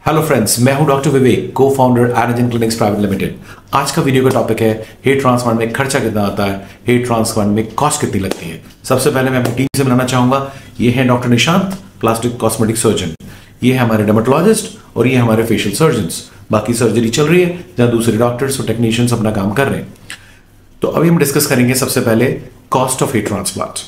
Hello friends, मैं हूं doctor Vivek, cofounder एनाजिन क्लिनिक्स प्राइवेट लिमिटेड। आज का वीडियो का टॉपिक है हेयर ट्रांसप्लांट में खर्चा कितना आता है, हेयर ट्रांसप्लांट में कॉस्ट कितनी लगती है। सबसे पहले मैं अपनी टीम से मिलाना चाहूंगा। ये है doctor Nishant, plastic cosmetic surgeon. ये है हमारे डर्मेटोलॉजिस्ट और ये हमारे फेशियल सर्जन्स। बाकी सर्जरी चल रही है जहां दूसरे डॉक्टर्स और टेक्नीशियंस अपना काम कर रहे हैं। तो अभी हम डिस्कस करेंगे सबसे पहले कॉस्ट ऑफ हेयर ट्रांसप्लांट।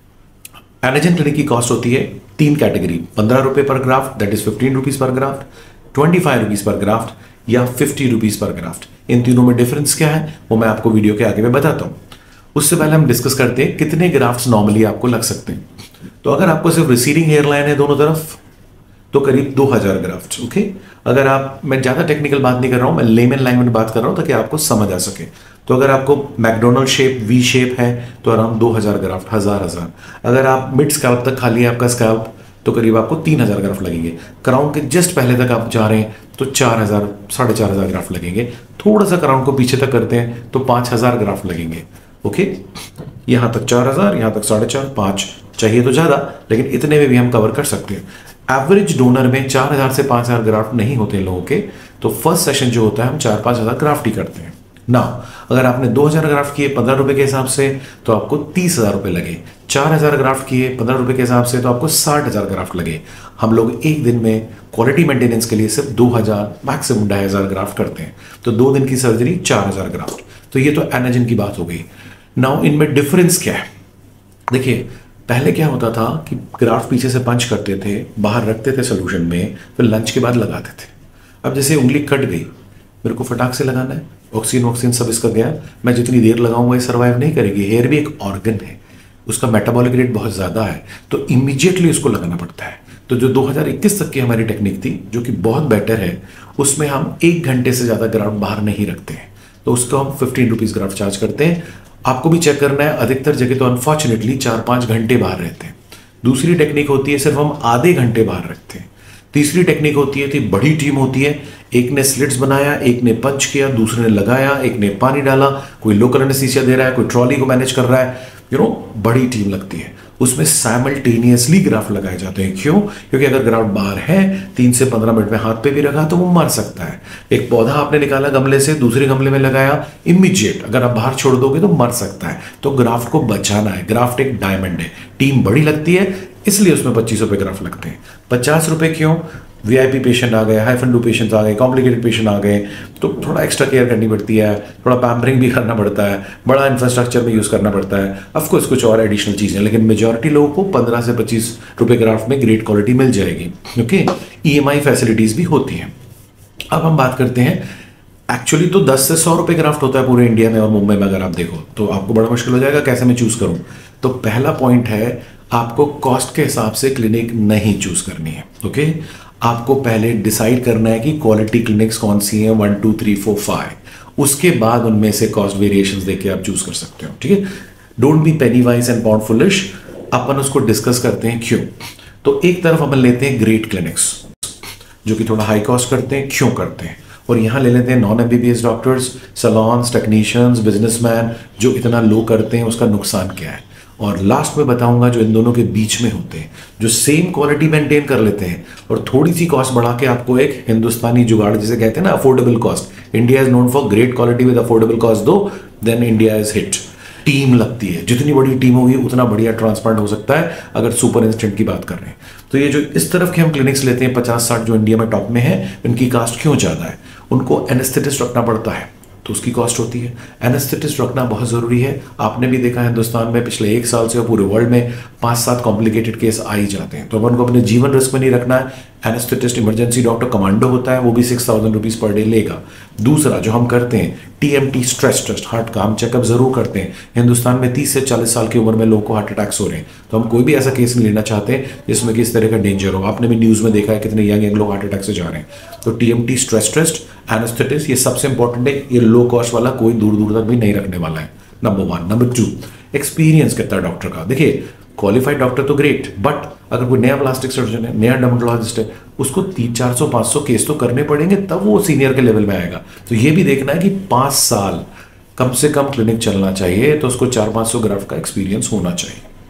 एनाजिन क्लिनिक की कॉस्ट होती है तीन कैटेगरी, 15 रुपए per graft, that is 15 rupees per graft, 25 rupees per graft या 50 रुपीज पर ग्राफ्ट। इन तीनों में डिफरेंस क्या है वो मैं आपको वीडियो के आगे में बताता हूं। उससे पहले हम डिस्कस करते हैं कितने ग्राफ्ट्स नॉर्मली आपको लग सकते हैं। तो अगर आपको सिर्फ रिसीडिंग हेयर लाइन है दोनों तरफ तो करीब 2000 ग्राफ्ट। ओके, अगर आप, मैं ज्यादा टेक्निकल बात नहीं कर रहा हूं, मैं लेमन लैंग्वेज में बात कर रहा हूं ताकि आपको समझ आ सके। तो अगर आपको मैकडोनल्ड शेप, वी शेप है तो अराउंड 2000 ग्राफ्ट, हजार। अगर आप मिड स्कैल्प तक खाली है आपका स्कैल्प तो करीब आपको 3000 ग्राफ्ट लगेंगे। क्राउन के जस्ट पहले तक आप जा रहे हैं तो 4000, 4500 ग्राफ्ट लगेंगे। थोड़ा सा क्राउन को पीछे तक करते हैं तो 5000 ग्राफ्ट लगेंगे। ओके, यहां तक 4000, यहां तक 4500, 5 चाहिए तो ज्यादा, लेकिन इतने में भी हम कवर कर सकते हैं। एवरेज डोनर में 4000 से 5000 ग्राफ्ट नहीं होते लोगों के, तो फर्स्ट सेशन जो होता है हम 4-5 ग्राफ्ट ही करते हैं ना। अगर आपने 2000 ग्राफ्ट किए 15 रुपए के हिसाब से तो आपको 30,000 रुपए लगे। 4000 ग्राफ्ट किए 15 रुपए के हिसाब से तो आपको 60,000 ग्राफ्ट लगे। हम लोग एक दिन में क्वालिटी मेंटेनेंस के लिए सिर्फ 2000, मैक्सिमम 2500 ग्राफ्ट करते हैं। तो 2 दिन की सर्जरी 4000 ग्राफ्ट। तो ये तो एनाजिन की बात हो गई। नाउ इनमें डिफरेंस क्या है? देखिए, पहले क्या होता था कि ग्राफ्ट पीछे से पंच करते थे, बाहर रखते थे सोल्यूशन में, फिर लंच के बाद लगाते थे। अब जैसे उंगली कट गई, मेरे को फटाक से लगाना है, ऑक्सीजन सब इसका गया, मैं जितनी देर लगाऊंगा ये सर्वाइव नहीं करेगी। हेयर भी एक ऑर्गन है, उसका मेटाबॉलिक रेट बहुत ज्यादा है, तो इमीडिएटली उसको लगाना पड़ता है। तो जो 2021 तक की हमारी टेक्निक थी जो कि बहुत बेटर है, उसमें हम 1 घंटे से ज्यादा ग्राफ्ट बाहर नहीं रखते हैं, तो उसको हम 15 रुपीज ग्राफ्ट चार्ज करते हैं। आपको भी चेक करना है, अधिकतर जगह तो अनफॉर्चुनेटली 4-5 घंटे बाहर रहते हैं। दूसरी टेक्निक होती है सिर्फ हम आधे घंटे बाहर रखते हैं। तीसरी टेक्निक होती है, बड़ी टीम होती है, एक ने स्लिट्स बनाया, एक ने पंच किया, दूसरे ने लगाया, एक ने पानी डाला, कोई लोकल एनेस्थीसिया दे रहा है, कोई ट्रॉली को मैनेज कर रहा है, बड़ी टीम लगती है। उसमें साइमल्टेनियसली ग्राफ्ट लगाए जाते हैं। क्यों? क्योंकि अगर ग्राफ्ट बाहर है 3 से 15 मिनट में हाथ पे भी रखा तो वो मर सकता है। एक पौधा आपने निकाला गमले से, दूसरे गमले में लगाया, इमीडिएट अगर आप बाहर छोड़ दोगे तो मर सकता है। तो ग्राफ्ट को बचाना है। ग्राफ्ट एक डायमंड है, टीम बड़ी लगती है, इसलिए उसमें 25 रुपए ग्राफ्ट लगते हैं। 50 रुपए क्यों? वीआईपी पेशेंट आ गए, हाइफन पेशेंट्स आ गए, कॉम्प्लिकेटेड पेशेंट आ गए, तो थोड़ा एक्स्ट्रा केयर करनी पड़ती है, थोड़ा पैम्परिंग भी करना पड़ता है, बड़ा इंफ्रास्ट्रक्चर में यूज करना पड़ता है। ऑफकोर्स कुछ और एडिशनल चीजें, लेकिन मेजॉरिटी लोगों को 15 से 25 रुपए ग्राफ्ट में ग्रेट क्वालिटी मिल जाएगी। ओके, ईएमआई फैसिलिटीज भी होती हैं। अब हम बात करते हैं, एक्चुअली तो 10 से 100 रुपए ग्राफ्ट होता है पूरे इंडिया में और मुंबई में। अगर आप देखो तो आपको बड़ा मुश्किल हो जाएगा कैसे मैं चूज करूं। तो पहला पॉइंट है, आपको कॉस्ट के हिसाब से क्लिनिक नहीं चूज करनी है। ओके, आपको पहले डिसाइड करना है कि क्वालिटी क्लिनिक्स कौन सी हैं, 1 2 3 4 5। उसके बाद उनमें से कॉस्ट वेरिएशंस देके आप चूज कर सकते हो। ठीक है, don't be penny wise and pound foolish. अपन उसको डिस्कस करते हैं क्यों। तो एक तरफ अपन लेते हैं ग्रेट क्लिनिक्स जो कि थोड़ा हाई कॉस्ट करते हैं। क्यों करते हैं? और यहां ले लेते हैं non MBBS doctors, salons, technicians, businessman जो इतना लो करते हैं, उसका नुकसान क्या है। और लास्ट में बताऊंगा जो इन दोनों के बीच में होते हैं, जो सेम क्वालिटी मेंटेन कर लेते हैं और थोड़ी सी कॉस्ट बढ़ा के आपको एक हिंदुस्तानी जुगाड़ जिसे कहते हैं ना, affordable cost. India is known for great quality with affordable cost, दो then India is hit. Team लगती है, जितनी बड़ी टीम होगी उतना बढ़िया ट्रांसप्लांट हो सकता है अगर सुपर इंस्टेंट की बात कर रहे हैं। तो ये जो इस तरफ के हम क्लिनिक्स लेते हैं 50-60 जो इंडिया में टॉप में है, इनकी कॉस्ट क्यों ज्यादा है? उनको एनेस्थेटिस्ट रखना पड़ता है तो उसकी कॉस्ट होती है। एनेस्थेटिस्ट रखना बहुत जरूरी है। आपने भी देखा हिंदुस्तान में पिछले 1 साल से और पूरे वर्ल्ड में 5-7 कॉम्प्लिकेटेड केस आ ही जाते हैं, तो अपन को अपने जीवन रिस्क में नहीं रखना है। एनेस्थेटिस्ट इमरजेंसी डॉक्टर कमांडो होता है, वो भी 6000 रुपीज पर डे लेगा। दूसरा जो हम करते हैं टीएमटी, स्ट्रेस टेस्ट, हार्ट का हम चेकअप जरूर करते हैं। हिंदुस्तान में 30 से 40 साल की उम्र में लोगों को हार्ट अटैक्स हो रहे हैं, तो हम कोई भी ऐसा केस नहीं लेना चाहते जिसमें किस तरह का डेंजर हो। आपने भी न्यूज में देखा है कितने यंग लोग हार्ट अटैक से जा रहे हैं। तो टीएमटी, स्ट्रेस टेस्ट, एनेस्थेटिस्ट, ये सबसे इंपॉर्टेंट है। ये लो कॉस्ट वाला कोई दूर दूर तक भी नहीं रखने वाला है, नंबर 1। नंबर 2, एक्सपीरियंस कितना डॉक्टर का। देखिए, क्वालिफाइड डॉक्टर तो ग्रेट, बट अगर कोई नया प्लास्टिक सर्जन है, नया डर्मेटोलॉजिस्ट है, उसको 300-400-500 केस तो करने पड़ेंगे तब वो सीनियर के लेवल में आएगा। तो ये भी देखना है कि 5 साल कम से कम क्लिनिक चलना चाहिए, तो उसको 400-500 ग्राफ्ट का एक्सपीरियंस होना चाहिए।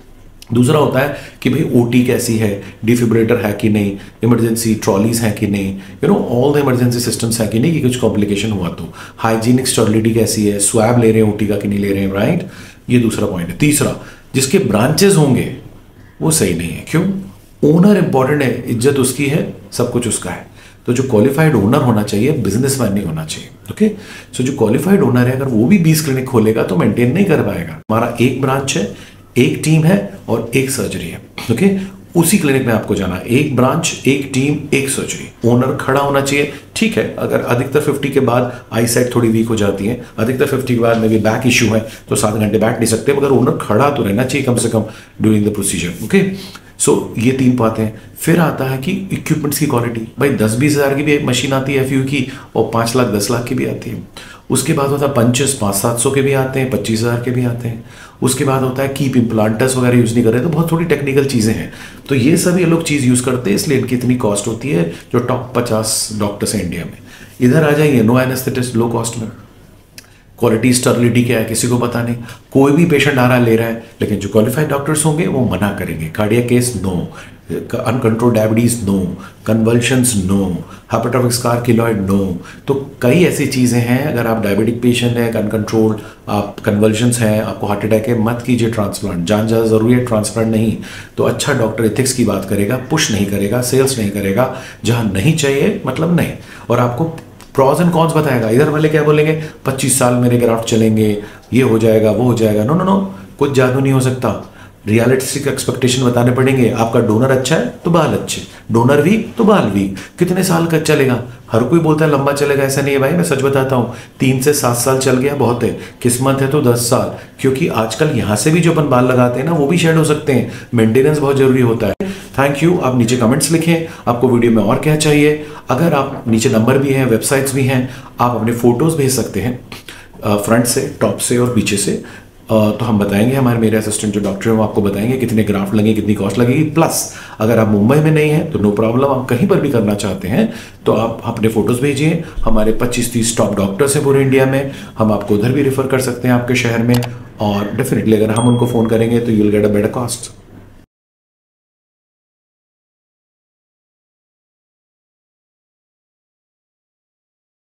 दूसरा होता है कि भाई ओटी कैसी है, डिफिब्रेटर है कि नहीं, इमरजेंसी ट्रॉलीज हैं कि नहीं, ऑल द इमरजेंसी सिस्टम्स है कि नहीं, कि कुछ कॉम्प्लिकेशन हुआ तो हाइजीनिक स्टर्लिटी कैसी है, स्वैब ले रहे हैं ओटी का कि नहीं ले रहे हैं, राइट। ये दूसरा पॉइंट है। तीसरा, जिसके ब्रांचेस होंगे वो सही नहीं है। क्यों? ओनर इंपॉर्टेंट है, इज्जत उसकी है, सब कुछ उसका है। तो जो क्वालिफाइड ओनर होना चाहिए, बिजनेसमैन नहीं होना चाहिए। ओके, सो जो क्वालिफाइड ओनर है अगर वो भी 20 क्लिनिक खोलेगा तो मेंटेन नहीं कर पाएगा। हमारा एक ब्रांच है, एक टीम है और एक सर्जरी है। ओके, उसी क्लिनिक में आपको जाना, एक ब्रांच, एक टीम, एक सर्जरी। ओनर खड़ा होना चाहिए। ठीक है, अगर अधिकतर 50 के बाद आई साइट थोड़ी वीक हो जाती है, अधिकतर 50 के बाद में भी बैक इश्यू है तो 7 घंटे बैठ नहीं सकते, मगर ओनर खड़ा तो रहना चाहिए कम से कम during the procedure. Okay, so ये 3 बातें हैं। फिर आता है कि इक्विपमेंट्स की क्वालिटी। भाई 10-20 हज़ार की भी एक मशीन आती है एफयू की, और 5 लाख 10 लाख की भी आती है। उसके बाद होता है पंचेस, 500-700 के भी आते हैं, 25,000 के भी आते हैं। उसके बाद होता है कीप इम्प्लांटर्स वगैरह यूज़ नहीं कर रहे, तो बहुत थोड़ी टेक्निकल चीज़ें हैं। तो ये सभी ये लोग चीज़ यूज़ करते हैं, इसलिए इनकी इतनी कॉस्ट होती है। जो टॉप 50 डॉक्टर्स हैं इंडिया में, इधर आ जाइए, नो एनेस्थेटिस्ट, लो कॉस्ट में। क्वालिटी स्टर्लिटी क्या है किसी को पता नहीं, कोई भी पेशेंट आ रहा है ले रहा है, लेकिन जो क्वालिफाइड डॉक्टर्स होंगे वो मना करेंगे। Cardiac case no, uncontrolled diabetes no, convulsions no, hypertrophic scar keloid no. तो कई ऐसी चीज़ें हैं, अगर आप डायबिटिक पेशेंट हैं, अनकंट्रोल्ड, आप कन्वल्शंस हैं, आपको हार्ट अटैक है, मत कीजिए ट्रांसप्लांट। जान ज़्यादा ज़रूरी है, ट्रांसप्लांट नहीं। तो अच्छा डॉक्टर एथिक्स की बात करेगा, पुश नहीं करेगा, सेल्स नहीं करेगा। जहाँ नहीं चाहिए मतलब नहीं, और आपको प्रॉज एंड कॉन्स बताएगा। इधर वाले क्या बोलेंगे, 25 साल मेरे ग्राफ्ट चलेंगे, ये हो जाएगा, वो हो जाएगा। नो नो नो, कुछ जादू नहीं हो सकता। रियलिस्टिक एक्सपेक्टेशन बताने पड़ेंगे। आपका डोनर अच्छा है तो बाल अच्छे, डोनर वीक तो बाल वीक। कितने साल का चलेगा? हर कोई बोलता है लंबा चलेगा, ऐसा नहीं है भाई। मैं सच बताता हूँ, 3 से 7 साल चल गया बहुत है, किस्मत है तो 10 साल। क्योंकि आजकल यहाँ से भी जो अपन बाल लगाते हैं ना, वो भी शेड हो सकते हैं। मेंटेनेंस बहुत जरूरी होता है। Thank you. आप नीचे कमेंट्स लिखें आपको वीडियो में और क्या चाहिए। अगर आप नीचे नंबर भी हैं, वेबसाइट्स भी हैं, आप अपने फोटोज़ भेज सकते हैं, फ्रंट से, टॉप से और पीछे से। तो हम बताएंगे, मेरे असिस्टेंट जो डॉक्टर हैं वो आपको बताएंगे कितने ग्राफ्ट लगेंगे, कितनी कॉस्ट लगेगी। प्लस अगर आप मुंबई में नहीं हैं तो नो प्रॉब्लम, आप कहीं पर भी करना चाहते हैं तो आप अपने फोटोज़ भेजिए। हमारे 25-30 टॉप डॉक्टर्स हैं पूरे इंडिया में, हम आपको उधर भी रेफर कर सकते हैं आपके शहर में। और डेफिनेटली अगर हम उनको फ़ोन करेंगे तो you will get a better cost.